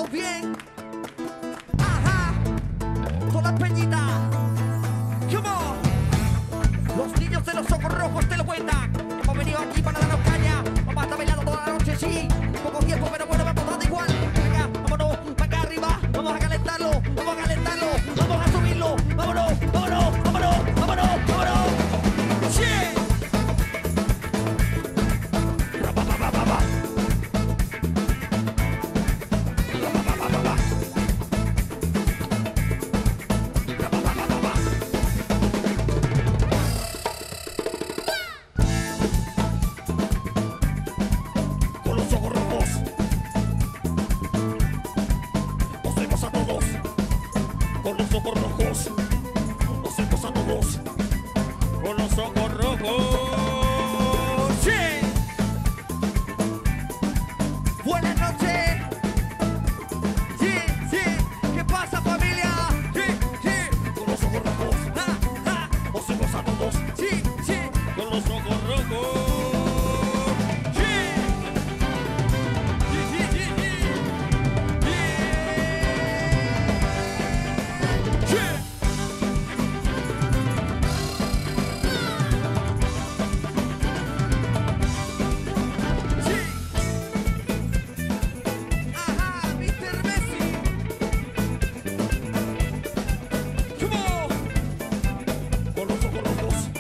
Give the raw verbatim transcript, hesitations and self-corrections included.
bien. Ajá. Todas peñitas. Come on. Los niños de los ojos rojos te lo cuentan. Hemos venido aquí para darnos caña. Vamos a estar bailando toda la noche, sí. Poco tiempo, pero bueno, vamos a dar igual. Venga, vámonos, para acá arriba. Vamos a calentarlo, vamos a calentarlo. Vamos a subirlo. Vámonos, vámonos, vámonos, vámonos, vámonos. Sí. Con los ojos rojos, nos vemos a todos. Con los ojos rojos, nos vemos a todos. Con los ojos rojos. ¡Sí! Buenas noches. Sí, sí. ¿Qué pasa, familia? Sí, sí. Con los ojos rojos. ¡Ja, ja! Nos vemos a todos. Sí, sí. Con los ojos rojos. Con los ojos rojos.